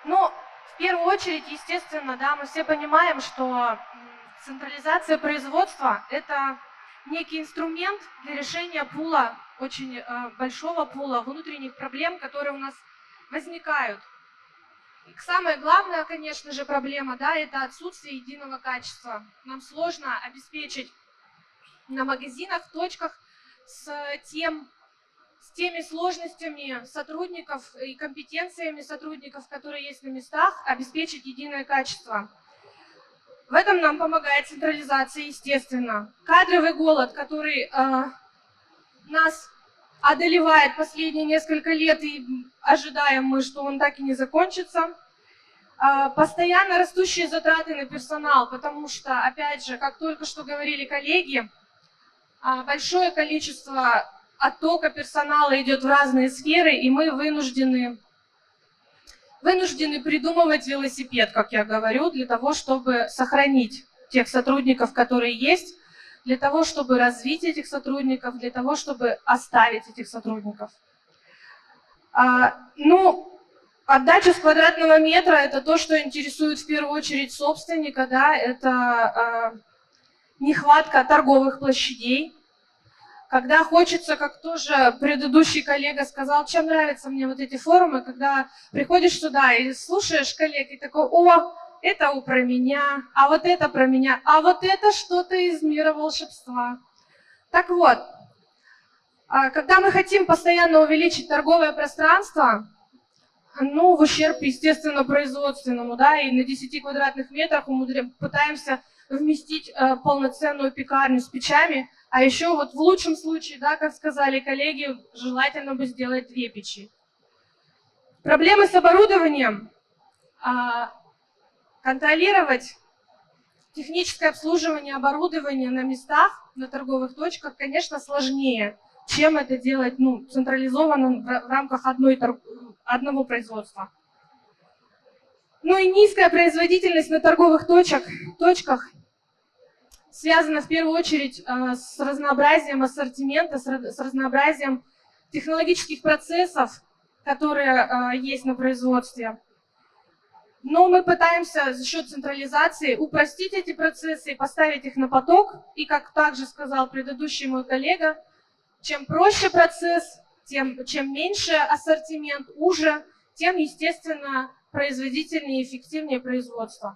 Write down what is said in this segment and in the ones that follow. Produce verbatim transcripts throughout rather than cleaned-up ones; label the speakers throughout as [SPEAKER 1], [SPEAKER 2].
[SPEAKER 1] Ну, в первую очередь, естественно, да, мы все понимаем, что централизация производства – это некий инструмент для решения пула, очень э, большого пула внутренних проблем, которые у нас возникают. И самая главная, конечно же, проблема, да, это отсутствие единого качества. Нам сложно обеспечить на магазинах, точках с, тем, с теми сложностями сотрудников и компетенциями сотрудников, которые есть на местах, обеспечить единое качество. В этом нам помогает централизация, естественно. Кадровый голод, который э, нас одолевает последние несколько лет, и ожидаем мы, что он так и не закончится. Э, постоянно растущие затраты на персонал, потому что, опять же, как только что говорили коллеги, э, большое количество оттока персонала идет в разные сферы, и мы вынуждены... вынуждены придумывать велосипед, как я говорю, для того, чтобы сохранить тех сотрудников, которые есть, для того, чтобы развить этих сотрудников, для того, чтобы оставить этих сотрудников. А, ну, отдача с квадратного метра – это то, что интересует в первую очередь собственника, да, это а, нехватка торговых площадей. Когда хочется, как тоже предыдущий коллега сказал, чем нравятся мне вот эти форумы, когда приходишь сюда и слушаешь коллег, и такой, о, это про меня, а вот это про меня, а вот это что-то из мира волшебства. Так вот, когда мы хотим постоянно увеличить торговое пространство, ну, в ущерб, естественно, производственному, да, и на десяти квадратных метрах умудряем, пытаемся вместить э, полноценную пекарню с печами, а еще вот в лучшем случае, да, как сказали коллеги, желательно бы сделать две печи. Проблемы с оборудованием. А, контролировать техническое обслуживание оборудования на местах, на торговых точках, конечно, сложнее, чем это делать, ну, централизованно в, в рамках одной, одного производства. Ну и низкая производительность на торговых точках, точках связана в первую очередь э, с разнообразием ассортимента, с, с разнообразием технологических процессов, которые э, есть на производстве. Но мы пытаемся за счет централизации упростить эти процессы и поставить их на поток. И, как также сказал предыдущий мой коллега, чем проще процесс, тем, чем меньше ассортимент, уже, тем, естественно, производительнее и эффективнее производство.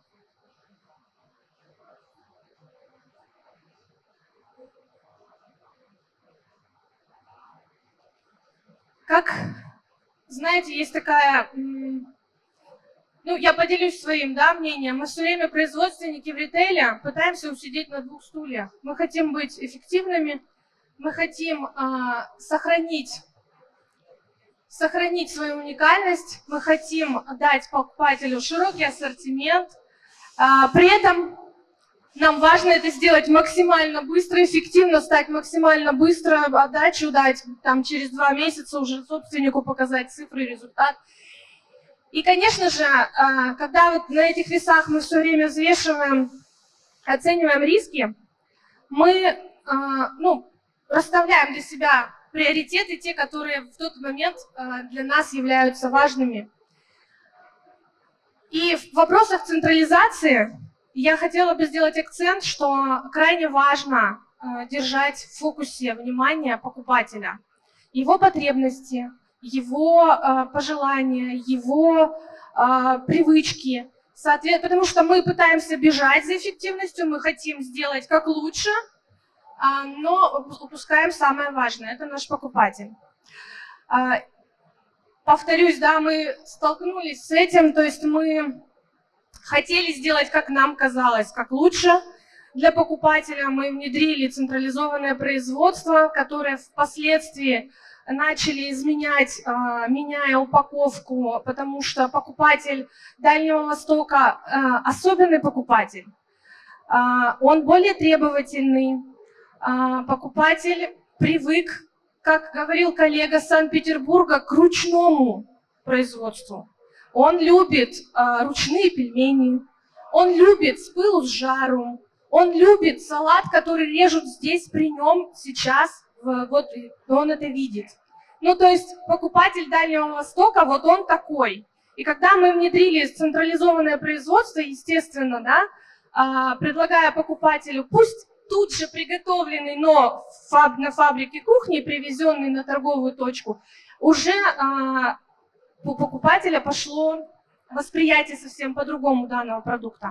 [SPEAKER 1] Как, знаете, есть такая, ну, я поделюсь своим, да, мнением, мы все время, производственники в ритейле, пытаемся усидеть на двух стульях. Мы хотим быть эффективными, мы хотим а, сохранить, сохранить свою уникальность, мы хотим дать покупателю широкий ассортимент, а, при этом нам важно это сделать максимально быстро, эффективно, стать максимально быстро, отдачу дать, там, через два месяца уже собственнику показать цифры, результат. И, конечно же, когда вот на этих весах мы все время взвешиваем, оцениваем риски, мы, ну, расставляем для себя приоритеты, те, которые в тот момент для нас являются важными. И в вопросах централизации я хотела бы сделать акцент, что крайне важно э, держать в фокусе внимания покупателя, его потребности, его э, пожелания, его э, привычки. Соответ... Потому что мы пытаемся бежать за эффективностью, мы хотим сделать как лучше, э, но упускаем самое важное – это наш покупатель. Э, повторюсь, да, мы столкнулись с этим, то есть мы хотели сделать, как нам казалось, как лучше для покупателя. Мы внедрили централизованное производство, которое впоследствии начали изменять, меняя упаковку, потому что покупатель Дальнего Востока особенный покупатель. Он более требовательный. Покупатель привык, как говорил коллега с Санкт-Петербурга, к ручному производству. Он любит э, ручные пельмени, он любит с пылу с жару, он любит салат, который режут здесь при нем сейчас, в, вот он это видит. Ну, то есть покупатель Дальнего Востока, вот он такой. И когда мы внедрили централизованное производство, естественно, да, предлагая покупателю, пусть тут же приготовленный, но фаб, на фабрике кухни, привезенный на торговую точку, уже а, у покупателя пошло восприятие совсем по-другому данного продукта.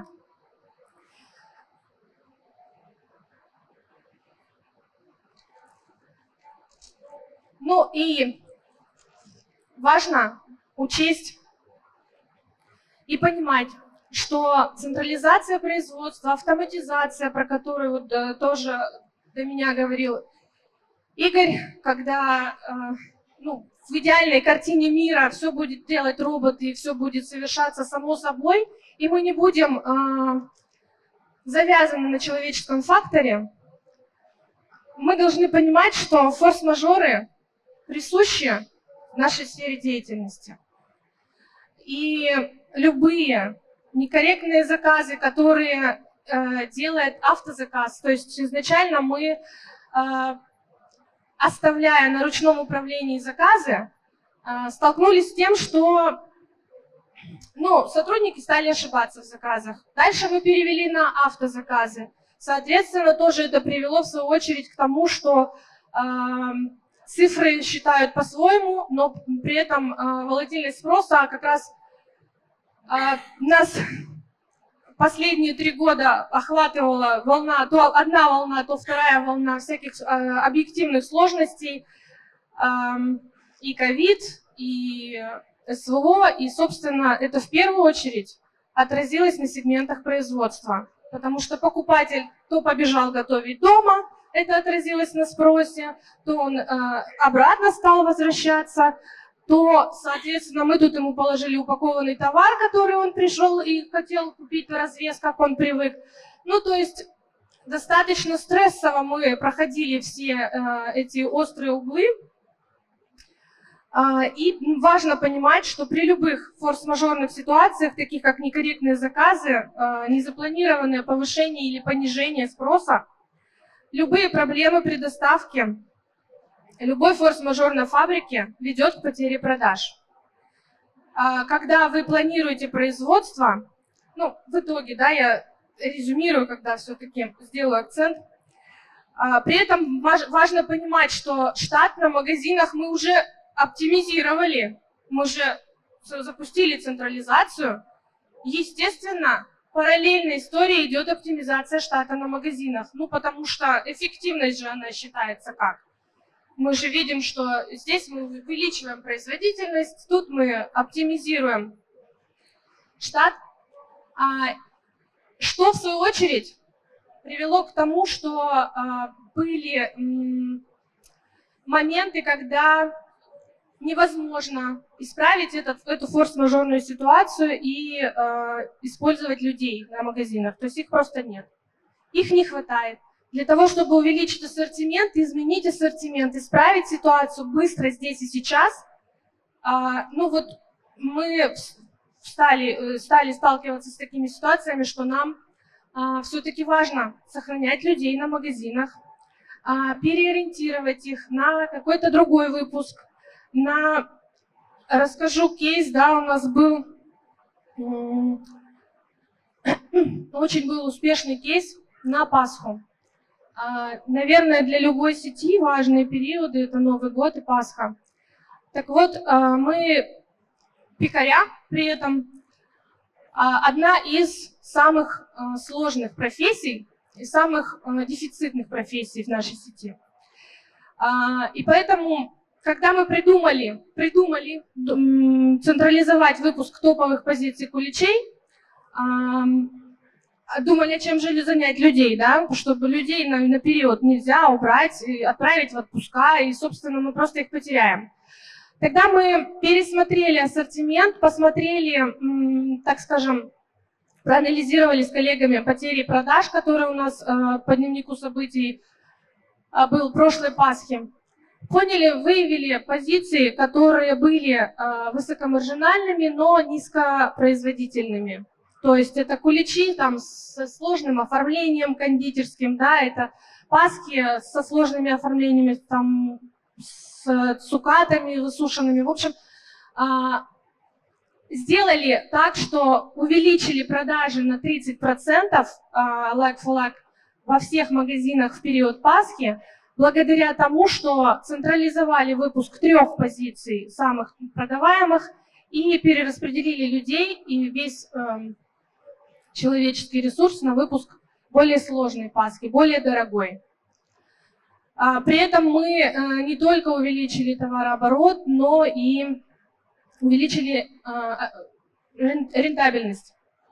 [SPEAKER 1] Ну и важно учесть и понимать, что централизация производства, автоматизация, про которую вот, да, тоже до меня говорил Игорь, когда э, ну, в идеальной картине мира все будет делать роботы, и все будет совершаться само собой, и мы не будем э, завязаны на человеческом факторе, мы должны понимать, что форс-мажоры присущи нашей сфере деятельности. И любые некорректные заказы, которые э, делает автозаказ, то есть изначально мы, э, оставляя на ручном управлении заказы, э, столкнулись с тем, что ну, сотрудники стали ошибаться в заказах. Дальше мы перевели на автозаказы. Соответственно, тоже это привело в свою очередь к тому, что э, цифры считают по-своему, но при этом э, волатильность спроса как раз Uh, нас последние три года охватывала волна, то одна волна, то вторая волна всяких uh, объективных сложностей, uh, и ковид, и СВО, и, собственно, это в первую очередь отразилось на сегментах производства, потому что покупатель то побежал готовить дома, это отразилось на спросе, то он uh, обратно стал возвращаться, то, соответственно, мы тут ему положили упакованный товар, который он пришел и хотел купить в развес, как он привык. Ну, то есть, достаточно стрессово мы проходили все э, эти острые углы. А, и важно понимать, что при любых форс-мажорных ситуациях, таких как некорректные заказы, э, незапланированное повышение или понижение спроса, любые проблемы при доставке, любой форс-мажор на фабрике ведет к потере продаж. Когда вы планируете производство, ну, в итоге, да, я резюмирую, когда все-таки сделаю акцент, при этом важно понимать, что штат на магазинах мы уже оптимизировали, мы уже запустили централизацию. Естественно, параллельной историей идет оптимизация штата на магазинах, ну, потому что эффективность же она считается как? Мы же видим, что здесь мы увеличиваем производительность, тут мы оптимизируем штат, что в свою очередь привело к тому, что были моменты, когда невозможно исправить этот, эту форс-мажорную ситуацию и использовать людей на магазинах, то есть их просто нет, их не хватает. Для того, чтобы увеличить ассортимент, изменить ассортимент, исправить ситуацию быстро здесь и сейчас, а, ну вот мы стали, стали сталкиваться с такими ситуациями, что нам а, все-таки важно сохранять людей на магазинах, а, переориентировать их на какой-то другой выпуск. На... Расскажу кейс, да, у нас был, очень был успешный кейс на Пасху. Наверное, для любой сети важные периоды – это Новый год и Пасха. Так вот, мы пекаря, при этом одна из самых сложных профессий и самых дефицитных профессий в нашей сети. И поэтому, когда мы придумали, придумали централизовать выпуск топовых позиций куличей, думали, чем же занять людей, да, чтобы людей на, на период нельзя убрать, и отправить в отпуска, и, собственно, мы просто их потеряем. Тогда мы пересмотрели ассортимент, посмотрели, так скажем, проанализировали с коллегами потери продаж, которые у нас э, по дневнику событий э, был прошлой Пасхи. Поняли, выявили позиции, которые были э, высокомаржинальными, но низкопроизводительными. То есть это куличи там со сложным оформлением кондитерским, да, это паски со сложными оформлениями, там, с цукатами высушенными. В общем, сделали так, что увеличили продажи на тридцать процентов like for like во всех магазинах в период Пасхи, благодаря тому, что централизовали выпуск трех позиций самых продаваемых и перераспределили людей и весь э, человеческий ресурс на выпуск более сложной Пасхи, более дорогой. А, при этом мы э, не только увеличили товарооборот, но и увеличили э, рентабельность.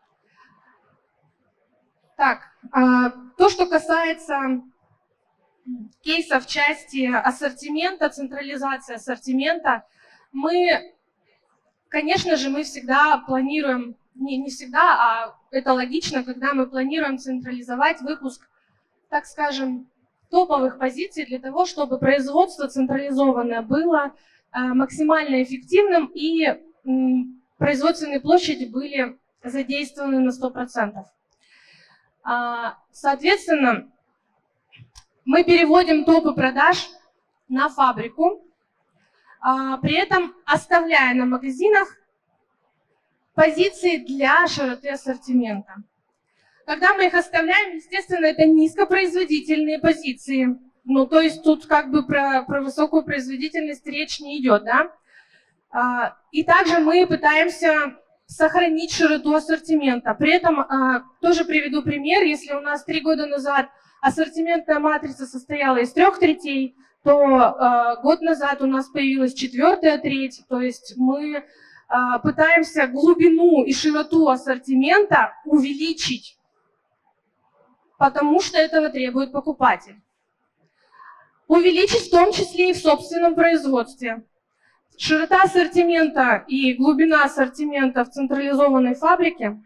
[SPEAKER 1] Так, э, то, что касается кейсов в части ассортимента, централизации ассортимента, мы, конечно же, мы всегда планируем, не, не всегда, а это логично, когда мы планируем централизовать выпуск, так скажем, топовых позиций для того, чтобы производство централизованное было э, максимально эффективным и э, производственные площади были задействованы на сто процентов. А, соответственно, мы переводим топы продаж на фабрику, а, при этом оставляя на магазинах позиции для широты ассортимента. Когда мы их оставляем, естественно, это низкопроизводительные позиции. Ну, то есть тут как бы про, про высокую производительность речь не идет, да? А, и также мы пытаемся сохранить широту ассортимента. При этом а, тоже приведу пример. Если у нас три года назад ассортиментная матрица состояла из трех третей, то э, год назад у нас появилась четвертая треть, то есть мы э, пытаемся глубину и широту ассортимента увеличить, потому что этого требует покупатель. Увеличить в том числе и в собственном производстве. Широта ассортимента и глубина ассортимента в централизованной фабрике,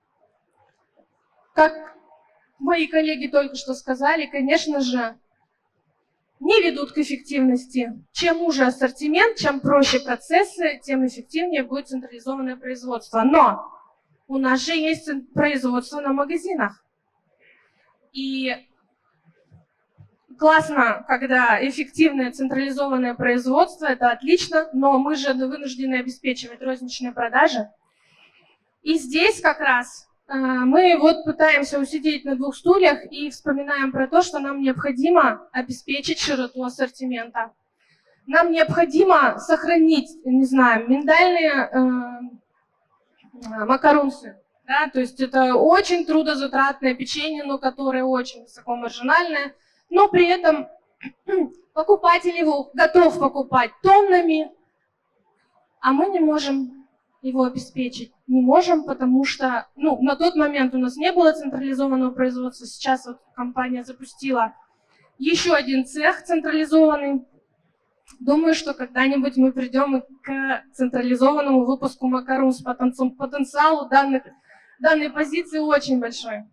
[SPEAKER 1] как мои коллеги только что сказали, конечно же, не ведут к эффективности. Чем уже ассортимент, чем проще процессы, тем эффективнее будет централизованное производство. Но у нас же есть производство на магазинах. И классно, когда эффективное централизованное производство, это отлично, но мы же вынуждены обеспечивать розничные продажи. И здесь как раз мы вот пытаемся усидеть на двух стульях и вспоминаем про то, что нам необходимо обеспечить широту ассортимента. Нам необходимо сохранить, не знаю, миндальные э, макарунсы. Да? То есть это очень трудозатратное печенье, но которое очень высокомаржинальное, но при этом покупатель его готов покупать тоннами, а мы не можем его обеспечить. Не можем, потому что ну, на тот момент у нас не было централизованного производства. Сейчас вот компания запустила еще один цех централизованный. Думаю, что когда-нибудь мы придем и к централизованному выпуску макарон с потенциалу данных, данной позиции очень большой.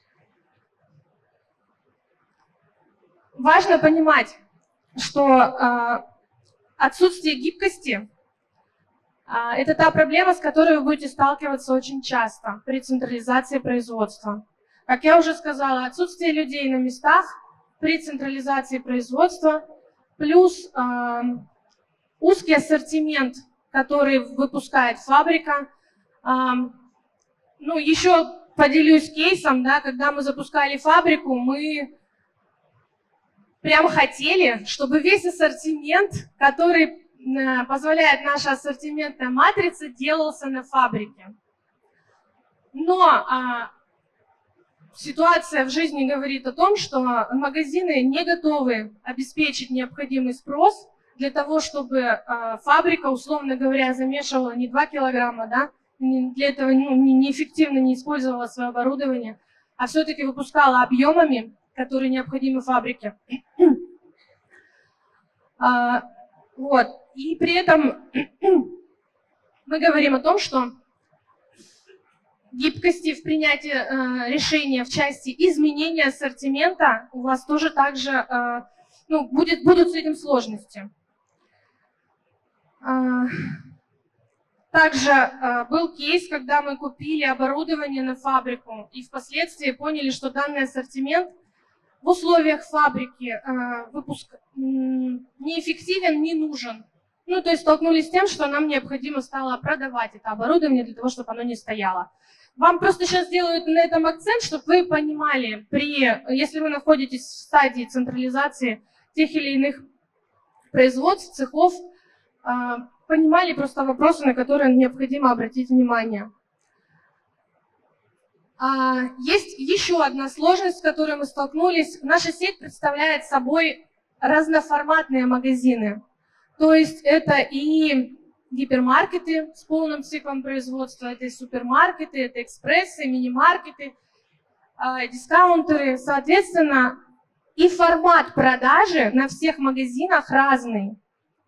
[SPEAKER 1] Важно понимать, что э, отсутствие гибкости это та проблема, с которой вы будете сталкиваться очень часто при централизации производства. Как я уже сказала, отсутствие людей на местах при централизации производства, плюс э, узкий ассортимент, который выпускает фабрика. Э, ну, еще поделюсь кейсом, да, когда мы запускали фабрику, мы прям хотели, чтобы весь ассортимент, который позволяет наша ассортиментная матрица, делался на фабрике. Но а, ситуация в жизни говорит о том, что магазины не готовы обеспечить необходимый спрос для того, чтобы а, фабрика, условно говоря, замешивала не два килограмма, да, для этого ну, неэффективно не использовала свое оборудование, а все-таки выпускала объемами, которые необходимы фабрике. а, вот. И при этом мы говорим о том, что гибкости в принятии э, решения в части изменения ассортимента у вас тоже также э, ну, будет, будут с этим сложности. Э, также э, был кейс, когда мы купили оборудование на фабрику и впоследствии поняли, что данный ассортимент в условиях фабрики э, выпуск э, неэффективен, не нужен. Ну, то есть столкнулись с тем, что нам необходимо стало продавать это оборудование для того, чтобы оно не стояло. Вам просто сейчас делают на этом акцент, чтобы вы понимали, при, если вы находитесь в стадии централизации тех или иных производств, цехов, понимали просто вопросы, на которые необходимо обратить внимание. Есть еще одна сложность, с которой мы столкнулись. Наша сеть представляет собой разноформатные магазины. То есть это и гипермаркеты с полным циклом производства, это и супермаркеты, это экспрессы, мини-маркеты, дискаунтеры. Соответственно, и формат продажи на всех магазинах разный.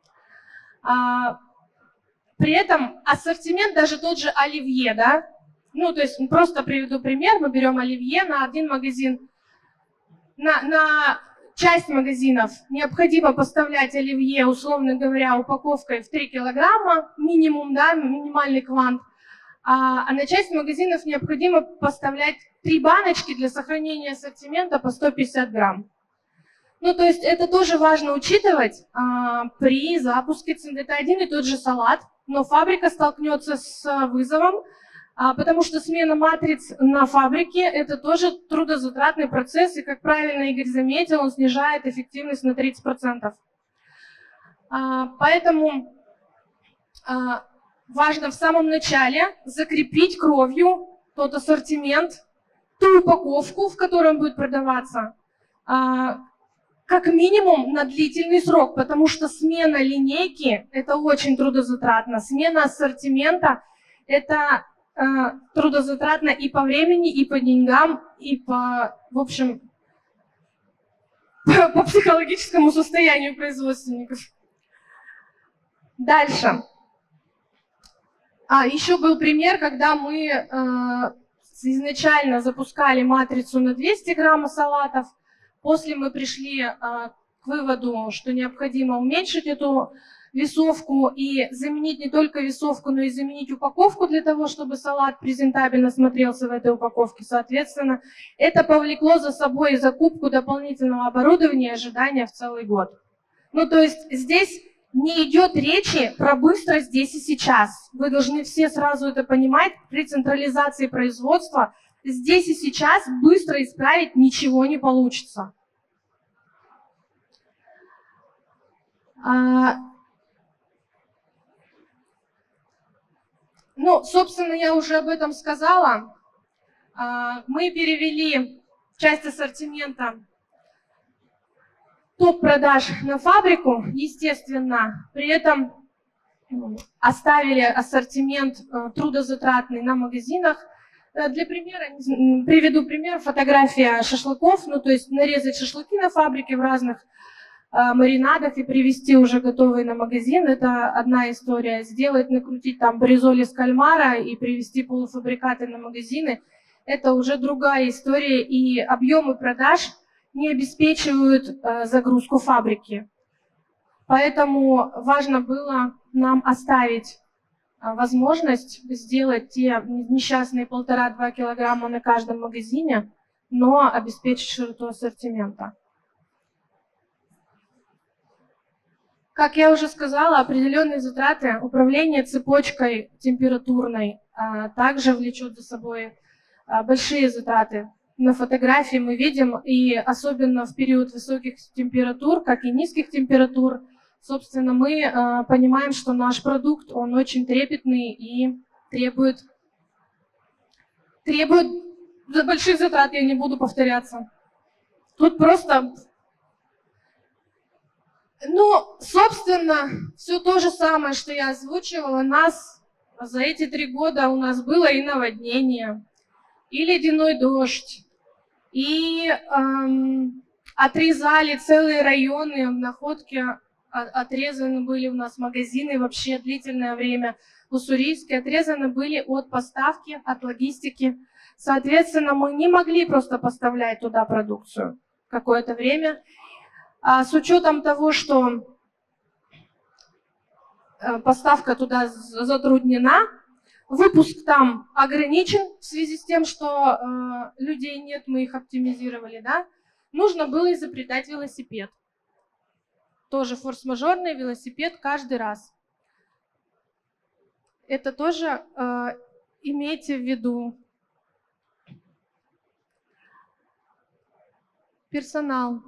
[SPEAKER 1] При этом ассортимент, даже тот же оливье, да, ну, то есть просто приведу пример, мы берем оливье на один магазин, на, на часть магазинов необходимо поставлять оливье, условно говоря, упаковкой в три килограмма, минимум, да, минимальный квант, а, а на часть магазинов необходимо поставлять три баночки для сохранения ассортимента по сто пятьдесят грамм. Ну, то есть это тоже важно учитывать а, при запуске цен. Это один и тот же салат, но фабрика столкнется с вызовом, а, потому что смена матриц на фабрике – это тоже трудозатратный процесс, и, как правильно Игорь заметил, он снижает эффективность на тридцать процентов. А, поэтому а, важно в самом начале закрепить кровью тот ассортимент, ту упаковку, в которой он будет продаваться, а, как минимум на длительный срок, потому что смена линейки – это очень трудозатратно. Смена ассортимента – это э, трудозатратно и по времени, и по деньгам, и по, в общем, по, по психологическому состоянию производственников. Дальше. А, еще был пример, когда мы э, изначально запускали матрицу на двести грамм салатов. После мы пришли а, к выводу, что необходимо уменьшить эту весовку и заменить не только весовку, но и заменить упаковку для того, чтобы салат презентабельно смотрелся в этой упаковке. Соответственно, это повлекло за собой закупку дополнительного оборудования и ожидания в целый год. Ну, то есть здесь не идет речи про быстро здесь и сейчас. Вы должны все сразу это понимать. При централизации производства здесь и сейчас быстро исправить ничего не получится. А, ну, собственно, я уже об этом сказала. А, мы перевели часть ассортимента топ-продаж на фабрику, естественно, при этом оставили ассортимент трудозатратный на магазинах. Для примера, приведу пример, фотография шашлыков, ну то есть нарезать шашлыки на фабрике в разных э, маринадах и привезти уже готовые на магазин, это одна история. Сделать, накрутить там бризоли с кальмара и привезти полуфабрикаты на магазины, это уже другая история, и объемы продаж не обеспечивают э, загрузку фабрики. Поэтому важно было нам оставить возможность сделать те несчастные полтора-два килограмма на каждом магазине, но обеспечить широту ассортимента. Как я уже сказала, определенные затраты управления цепочкой температурной а, также влечет за собой а, большие затраты. На фотографии мы видим, и особенно в период высоких температур, как и низких температур, собственно, мы э, понимаем, что наш продукт, он очень трепетный и требует, требует больших затрат, я не буду повторяться. Тут просто, ну, собственно, все то же самое, что я озвучивала. Нас за эти три года у нас было и наводнение, и ледяной дождь, и эм, отрезали целые районы в Находке. Отрезаны были у нас магазины вообще длительное время. Уссурийске отрезаны были от поставки, от логистики. Соответственно, мы не могли просто поставлять туда продукцию какое-то время. А с учетом того, что поставка туда затруднена, выпуск там ограничен в связи с тем, что э, людей нет, мы их оптимизировали, да, нужно было изобретать велосипед. тоже форс-мажорный, велосипед каждый раз. Это тоже э, имейте в виду. Персонал.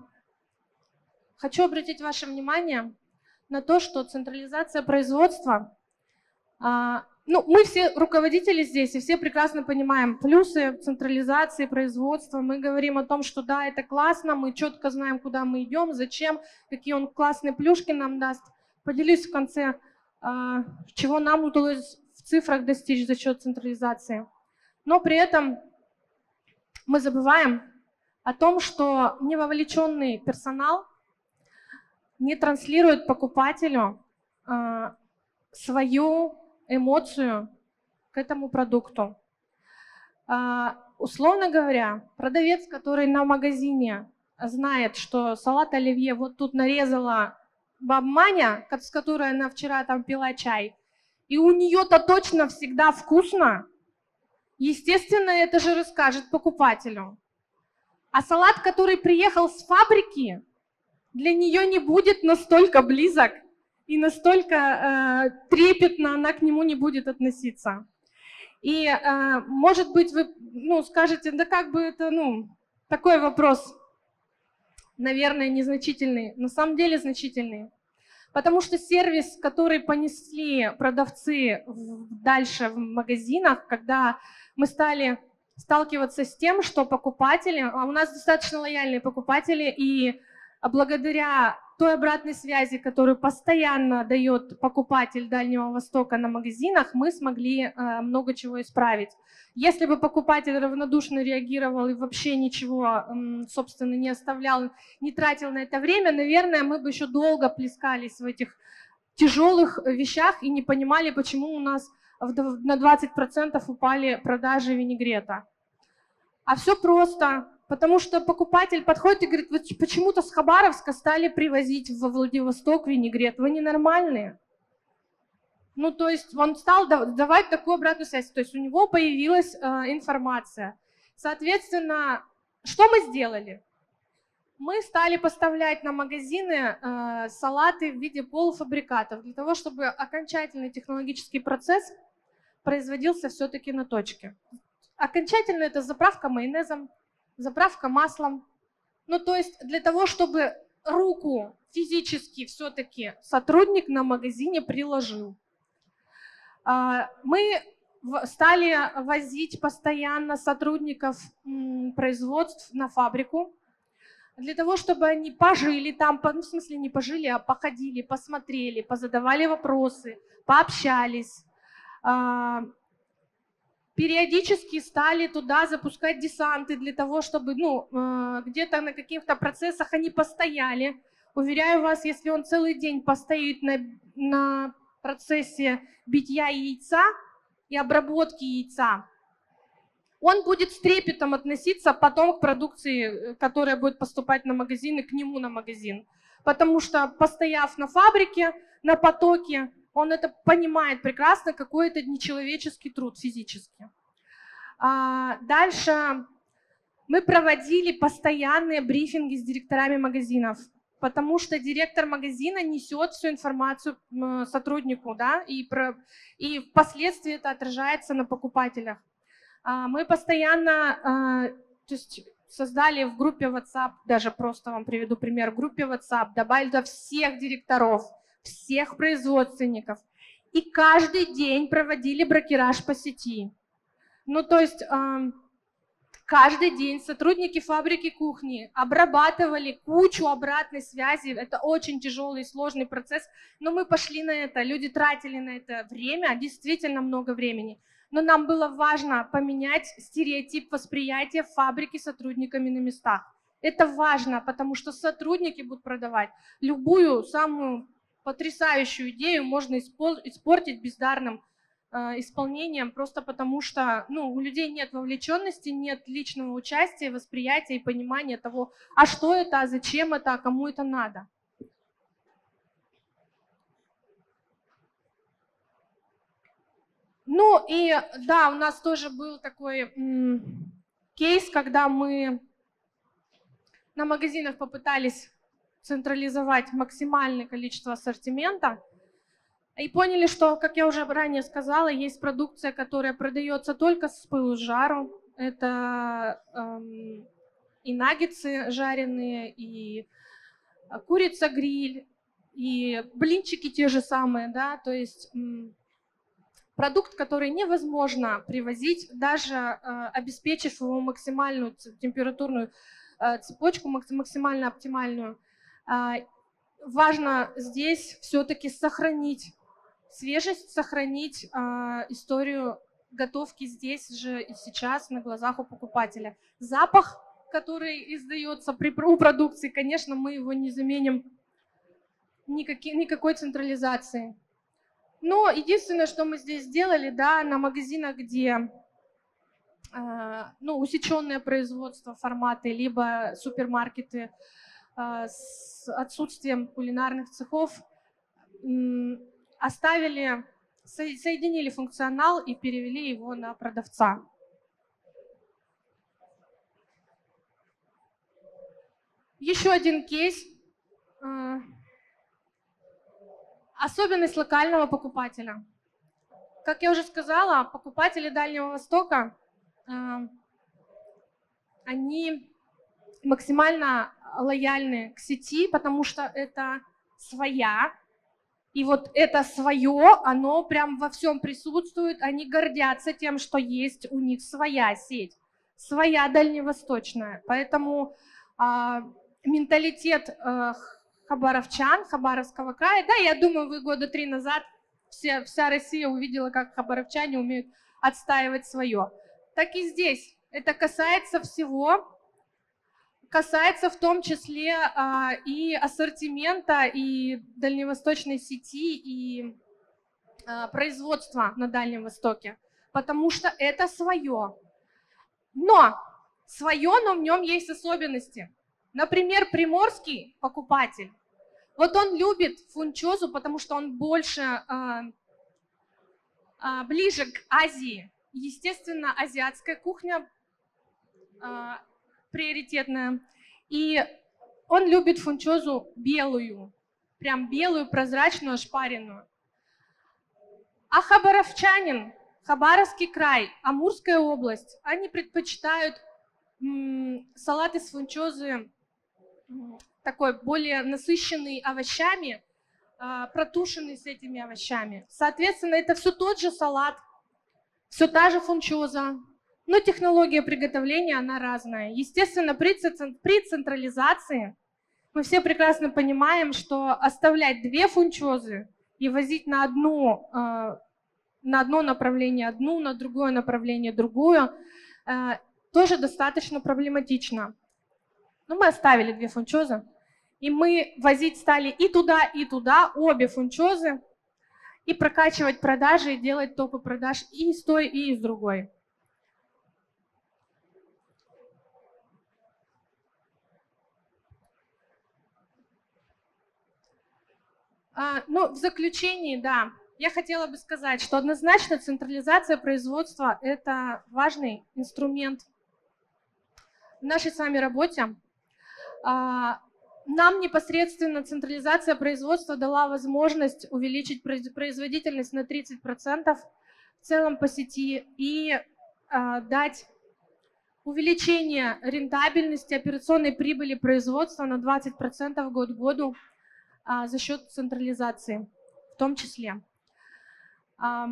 [SPEAKER 1] Хочу обратить ваше внимание на то, что централизация производства, а, ну, мы все руководители здесь, и все прекрасно понимаем плюсы централизации производства. Мы говорим о том, что да, это классно, мы четко знаем, куда мы идем, зачем, какие он классные плюшки нам даст. Поделюсь в конце, а, чего нам удалось в цифрах достичь за счет централизации. Но при этом мы забываем о том, что невовлеченный персонал не транслирует покупателю э, свою эмоцию к этому продукту. Э, условно говоря, продавец, который на магазине знает, что салат оливье вот тут нарезала баба Маня, с которой она вчера там пила чай, и у нее-то точно всегда вкусно, естественно, это же расскажет покупателю. А салат, который приехал с фабрики, для нее не будет настолько близок и настолько э, трепетно она к нему не будет относиться. И, э, может быть, вы ну, скажете, да как бы это, ну, такой вопрос, наверное, незначительный. На самом деле значительный. Потому что сервис, который понесли продавцы дальше в магазинах, когда мы стали сталкиваться с тем, что покупатели, а у нас достаточно лояльные покупатели, и благодаря той обратной связи, которую постоянно дает покупатель Дальнего Востока на магазинах, мы смогли э, много чего исправить. Если бы покупатель равнодушно реагировал и вообще ничего, э, собственно, не оставлял, не тратил на это время, наверное, мы бы еще долго плескались в этих тяжелых вещах и не понимали, почему у нас на двадцать процентов упали продажи винегрета. А все просто. Потому что покупатель подходит и говорит, вы почему-то с Хабаровска стали привозить во Владивосток винегрет, вы ненормальные. Ну, то есть он стал давать такую обратную связь, то есть у него появилась э, информация. Соответственно, что мы сделали? Мы стали поставлять на магазины э, салаты в виде полуфабрикатов, для того, чтобы окончательный технологический процесс производился все-таки на точке. Окончательно это заправка майонезом, заправка маслом. Ну, то есть для того, чтобы руку физически все-таки сотрудник на магазине приложил. Мы стали возить постоянно сотрудников производств на фабрику, для того, чтобы они пожили там, ну, в смысле не пожили, а походили, посмотрели, позадавали вопросы, пообщались. Периодически стали туда запускать десанты для того, чтобы ну, где-то на каких-то процессах они постояли. Уверяю вас, если он целый день постоит на, на процессе битья яйца и обработки яйца, он будет с трепетом относиться потом к продукции, которая будет поступать на магазин, и к нему на магазин. Потому что, постояв на фабрике, на потоке, он это понимает прекрасно, какой это нечеловеческий труд физически. А дальше мы проводили постоянные брифинги с директорами магазинов, потому что директор магазина несет всю информацию сотруднику, да, и, про, и впоследствии это отражается на покупателях. А мы постоянно а, то есть создали в группе WhatsApp, даже просто вам приведу пример, в группе WhatsApp добавили туда всех директоров, всех производственников. И каждый день проводили брокераж по сети. Ну, то есть э, каждый день сотрудники фабрики кухни обрабатывали кучу обратной связи. Это очень тяжелый и сложный процесс, но мы пошли на это. Люди тратили на это время, действительно много времени. Но нам было важно поменять стереотип восприятия фабрики сотрудниками на местах. Это важно, потому что сотрудники будут продавать любую самую потрясающую идею можно испортить бездарным э, исполнением, просто потому что ну, у людей нет вовлеченности, нет личного участия, восприятия и понимания того, а что это, а зачем это, а кому это надо. Ну и да, у нас тоже был такой м, кейс, когда мы на магазинах попытались централизовать максимальное количество ассортимента. И поняли, что, как я уже ранее сказала, есть продукция, которая продается только с пылу с жару. Это эм, и наггетсы жареные, и курица-гриль, и блинчики те же самые, да, то есть м, продукт, который невозможно привозить, даже э, обеспечив его максимальную температурную э, цепочку, максимально оптимальную. Э, важно здесь все-таки сохранить свежесть, сохранить э, историю готовки здесь же и сейчас на глазах у покупателя. Запах, который издается при у продукции, конечно, мы его не заменим никакой, никакой централизацией. Но единственное, что мы здесь сделали, да, на магазинах, где э, ну, усеченное производство, форматы, либо супермаркеты э, с отсутствием кулинарных цехов, э, оставили, соединили функционал и перевели его на продавца. Еще один кейс. Особенность локального покупателя. Как я уже сказала, покупатели Дальнего Востока, они максимально лояльны к сети, потому что это своя. И вот это свое, оно прям во всем присутствует, они гордятся тем, что есть у них своя сеть, своя дальневосточная. Поэтому а, менталитет а, хабаровчан, Хабаровского края, да, я думаю, вы года три назад все, вся Россия увидела, как хабаровчане умеют отстаивать свое. Так и здесь, это касается всего. Касается в том числе а, и ассортимента, и дальневосточной сети, и а, производства на Дальнем Востоке, потому что это свое. Но свое, но в нем есть особенности. Например, приморский покупатель, вот он любит фунчозу, потому что он больше а, а, ближе к Азии. Естественно, азиатская кухня а, приоритетная. И он любит фунчозу белую, прям белую, прозрачную, ошпаренную. А хабаровчанин, Хабаровский край, Амурская область, они предпочитают м, салат из фунчозы м, такой более насыщенный овощами, а, протушенный с этими овощами. Соответственно, это все тот же салат, все та же фунчоза. Но технология приготовления, она разная. Естественно, при, при централизации мы все прекрасно понимаем, что оставлять две фунчозы и возить на, одну, э, на одно направление одну, на другое направление другую, э, тоже достаточно проблематично. Но мы оставили две фунчозы, и мы возить стали и туда, и туда, обе фунчозы, и прокачивать продажи, и делать топы продаж и с той, и с другой. А, ну, в заключении, да, я хотела бы сказать, что однозначно централизация производства – это важный инструмент в нашей с вами работе. А, нам непосредственно централизация производства дала возможность увеличить производительность на тридцать процентов в целом по сети и а, дать увеличение рентабельности, операционной прибыли производства на двадцать процентов год к году а, за счет централизации в том числе. А,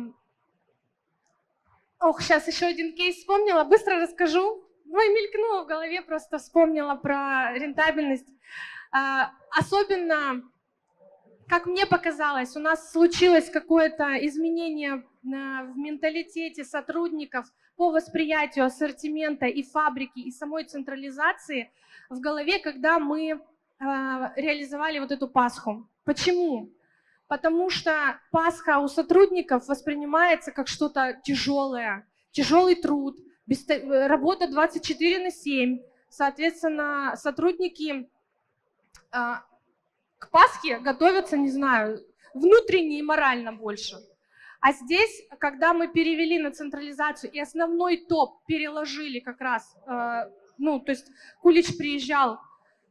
[SPEAKER 1] ох, сейчас еще один кейс вспомнила, быстро расскажу. Ну и мелькнуло в голове, просто вспомнила про рентабельность. А, особенно, как мне показалось, у нас случилось какое-то изменение в менталитете сотрудников по восприятию ассортимента и фабрики, и самой централизации в голове, когда мы а, реализовали вот эту Пасху. Почему? Потому что Пасха у сотрудников воспринимается как что-то тяжелое, тяжелый труд, работа двадцать четыре на семь. Соответственно, сотрудники а, к Пасхе готовятся, не знаю, внутренне и морально больше. А здесь, когда мы перевели на централизацию и основной топ переложили как раз, э, ну, то есть Кулич приезжал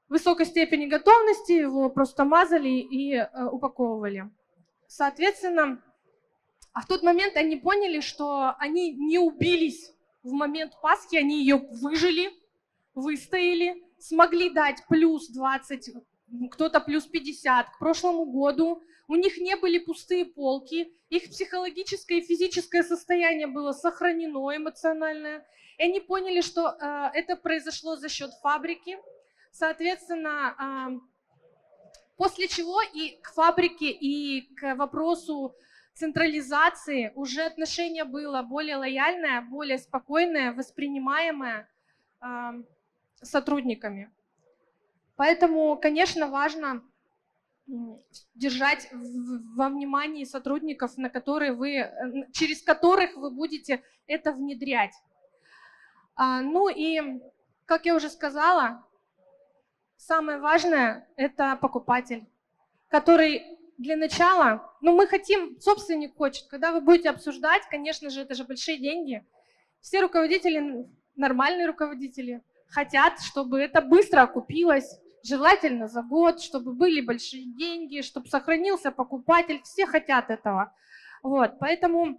[SPEAKER 1] высокой степени готовности, его просто мазали и э, упаковывали. Соответственно, а в тот момент они поняли, что они не убились в момент Пасхи, они ее выжили, выстояли, смогли дать плюс двадцать, кто-то плюс пятьдесят к прошлому году. У них не были пустые полки, их психологическое и физическое состояние было сохранено, эмоциональное. И они поняли, что э, это произошло за счет фабрики. Соответственно, э, после чего и к фабрике, и к вопросу централизации уже отношение было более лояльное, более спокойное, воспринимаемое э, сотрудниками. Поэтому, конечно, важно держать во внимании сотрудников, на которые вы, через которых вы будете это внедрять. А, ну и, как я уже сказала, самое важное – это покупатель, который для начала, ну мы хотим, собственник хочет, когда вы будете обсуждать, конечно же, это же большие деньги, все руководители, нормальные руководители, хотят, чтобы это быстро окупилось, желательно за год, чтобы были большие деньги, чтобы сохранился покупатель, все хотят этого. Вот, поэтому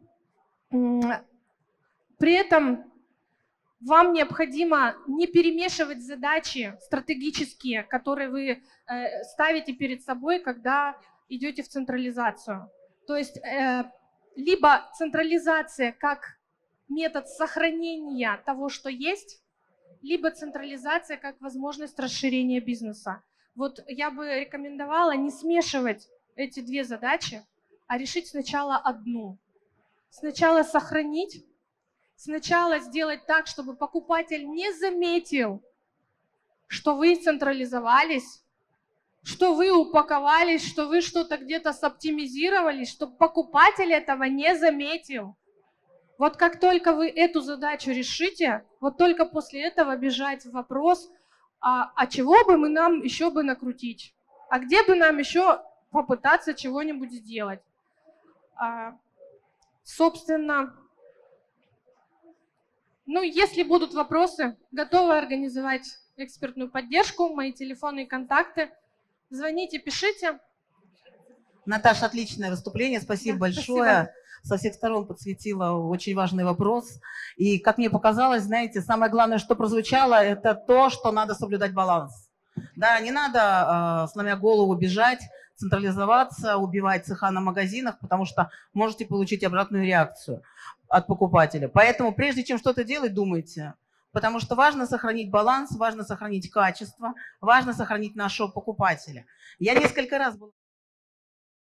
[SPEAKER 1] при этом вам необходимо не перемешивать задачи стратегические, которые вы э, ставите перед собой, когда идете в централизацию. То есть э, либо централизация как метод сохранения того, что есть, либо централизация как возможность расширения бизнеса. Вот я бы рекомендовала не смешивать эти две задачи, а решить сначала одну. Сначала сохранить, сначала сделать так, чтобы покупатель не заметил, что вы централизовались, что вы упаковались, что вы что-то где-то соптимизировали, чтобы покупатель этого не заметил. Вот как только вы эту задачу решите, вот только после этого бежать в вопрос, а, а чего бы мы нам еще бы накрутить? А где бы нам еще попытаться чего-нибудь сделать? А, собственно, ну, если будут вопросы, готовы организовать экспертную поддержку, мои телефонные контакты. Звоните, пишите.
[SPEAKER 2] Наташа, отличное выступление, спасибо да, большое. Спасибо. Со всех сторон подсветила очень важный вопрос. И, как мне показалось, знаете, самое главное, что прозвучало, это то, что надо соблюдать баланс. Да, не надо, э, сломя голову, бежать, централизоваться, убивать цеха на магазинах, потому что можете получить обратную реакцию от покупателя. Поэтому, прежде чем что-то делать, думайте. Потому что важно сохранить баланс, важно сохранить качество, важно сохранить нашего покупателя. Я несколько раз была...